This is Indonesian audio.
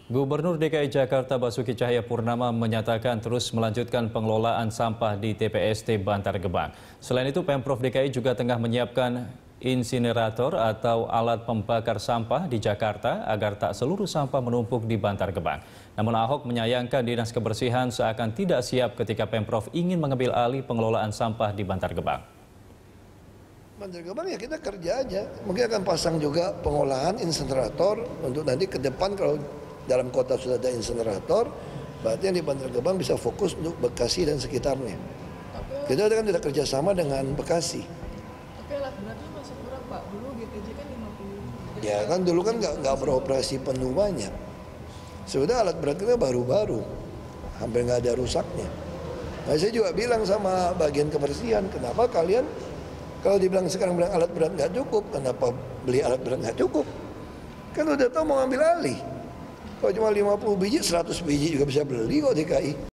Gubernur DKI Jakarta Basuki Cahayapurnama menyatakan terus melanjutkan pengelolaan sampah di TPST Bantar Gebang. Selain itu, Pemprov DKI juga tengah menyiapkan insinerator atau alat pembakar sampah di Jakarta agar tak seluruh sampah menumpuk di Bantar Gebang. Namun Ahok menyayangkan Dinas Kebersihan seakan tidak siap ketika Pemprov ingin mengambil alih pengelolaan sampah di Bantar Gebang. Bantar Gebang ya kita kerja aja, mungkin akan pasang juga pengolahan insinerator untuk nanti ke depan kalau dalam kota sudah ada insinerator, berarti yang di Bantar Gebang bisa fokus untuk Bekasi dan sekitarnya. Kita kan tidak kerjasama dengan Bekasi. Tapi alat beratnya masih kurang Pak, dulu GTJ kan 50. Ya kan dulu kan nggak beroperasi penuh banyak. Sudah alat berat kita baru-baru, hampir nggak ada rusaknya. Nah, saya juga bilang sama bagian kebersihan, kenapa kalian kalau dibilang sekarang bilang alat berat nggak cukup, kenapa beli alat berat nggak cukup? Kan udah tahu mau ambil alih. Kalau cuma 50 biji, 100 biji juga bisa beli kok DKI.